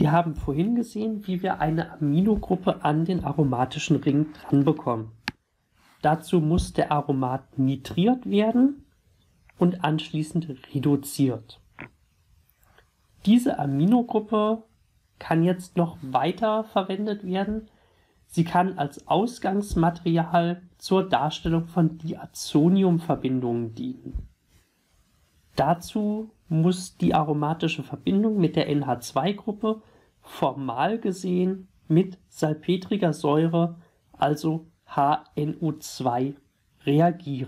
Wir haben vorhin gesehen, wie wir eine Aminogruppe an den aromatischen Ring dran bekommen. Dazu muss der Aromat nitriert werden und anschließend reduziert. Diese Aminogruppe kann jetzt noch weiter verwendet werden. Sie kann als Ausgangsmaterial zur Darstellung von Diazoniumverbindungen dienen. Dazu muss die aromatische Verbindung mit der NH2-Gruppe formal gesehen mit salpetriger Säure, also HNO2, reagieren.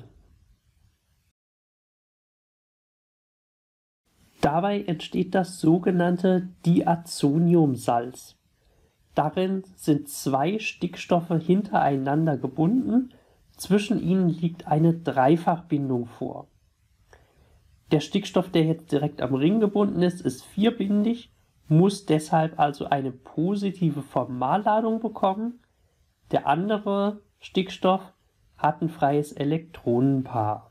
Dabei entsteht das sogenannte Diazoniumsalz. Darin sind zwei Stickstoffe hintereinander gebunden, zwischen ihnen liegt eine Dreifachbindung vor. Der Stickstoff, der jetzt direkt am Ring gebunden ist, ist vierbindig, muss deshalb also eine positive Formalladung bekommen. Der andere Stickstoff hat ein freies Elektronenpaar.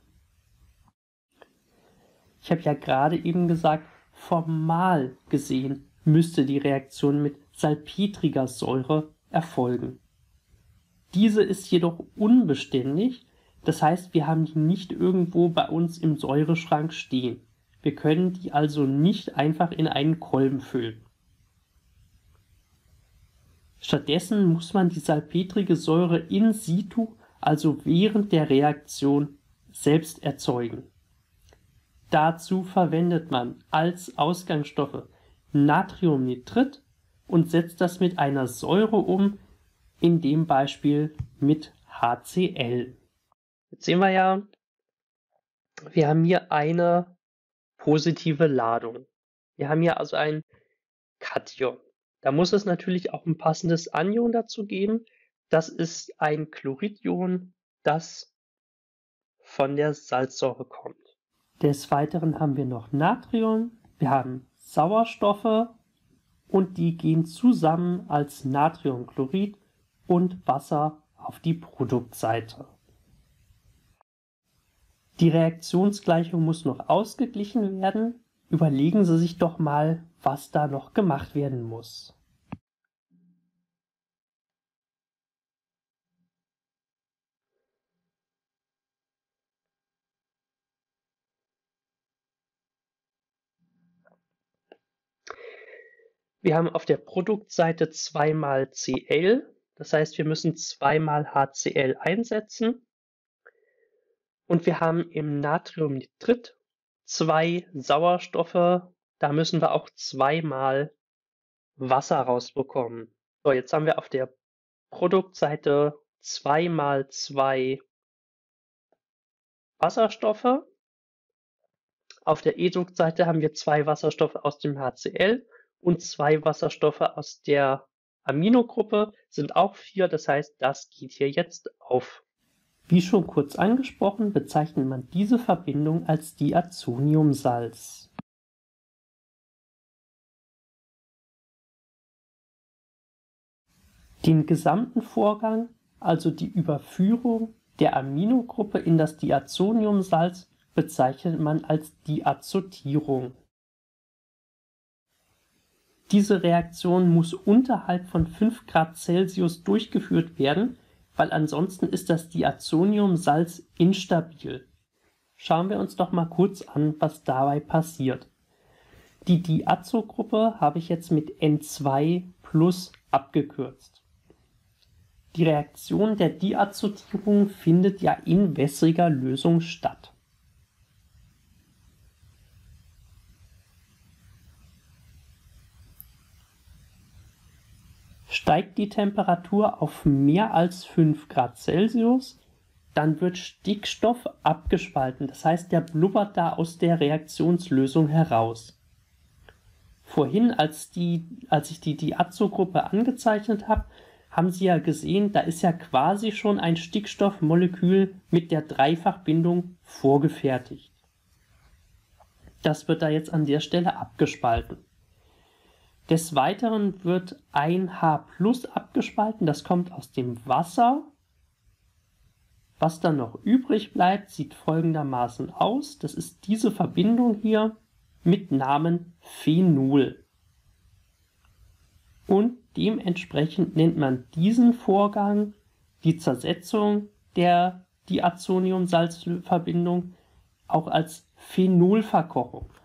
Ich habe ja gerade eben gesagt, formal gesehen müsste die Reaktion mit salpetriger Säure erfolgen. Diese ist jedoch unbeständig, das heißt, wir haben die nicht irgendwo bei uns im Säureschrank stehen. Wir können die also nicht einfach in einen Kolben füllen. Stattdessen muss man die salpetrige Säure in situ, also während der Reaktion, selbst erzeugen. Dazu verwendet man als Ausgangsstoffe Natriumnitrit und setzt das mit einer Säure um, in dem Beispiel mit HCl. Jetzt sehen wir ja, wir haben hier eine positive Ladung. Wir haben hier also ein Kation. Da muss es natürlich auch ein passendes Anion dazu geben. Das ist ein Chloridion, das von der Salzsäure kommt. Des Weiteren haben wir noch Natrium, wir haben Sauerstoffe und die gehen zusammen als Natriumchlorid und Wasser auf die Produktseite. Die Reaktionsgleichung muss noch ausgeglichen werden. Überlegen Sie sich doch mal, was da noch gemacht werden muss. Wir haben auf der Produktseite 2 mal Cl, das heißt, wir müssen 2 mal HCl einsetzen. Und wir haben im Natriumnitrit 2 Sauerstoffe, da müssen wir auch 2 mal Wasser rausbekommen. So, jetzt haben wir auf der Produktseite 2 mal 2 Wasserstoffe. Auf der Eduktseite haben wir 2 Wasserstoffe aus dem HCl und 2 Wasserstoffe aus der Aminogruppe, sind auch 4, das heißt, das geht hier jetzt auf. Wie schon kurz angesprochen, bezeichnet man diese Verbindung als Diazoniumsalz. Den gesamten Vorgang, also die Überführung der Aminogruppe in das Diazoniumsalz, bezeichnet man als Diazotierung. Diese Reaktion muss unterhalb von 5 Grad Celsius durchgeführt werden, weil ansonsten ist das Diazoniumsalz instabil. Schauen wir uns doch mal kurz an, was dabei passiert. Die Diazo-Gruppe habe ich jetzt mit N2 plus abgekürzt. Die Reaktion der Diazotierung findet ja in wässriger Lösung statt. Steigt die Temperatur auf mehr als 5 Grad Celsius, dann wird Stickstoff abgespalten, das heißt, der blubbert da aus der Reaktionslösung heraus. Vorhin, als ich die Diazo-Gruppe angezeichnet habe, haben Sie ja gesehen, da ist ja quasi schon ein Stickstoffmolekül mit der Dreifachbindung vorgefertigt. Das wird da jetzt an der Stelle abgespalten. Des Weiteren wird ein H+ abgespalten, das kommt aus dem Wasser. Was dann noch übrig bleibt, sieht folgendermaßen aus. Das ist diese Verbindung hier mit Namen Phenol. und dementsprechend nennt man diesen Vorgang, die Zersetzung der Diazonium-Salzverbindung, auch als Phenolverkochung.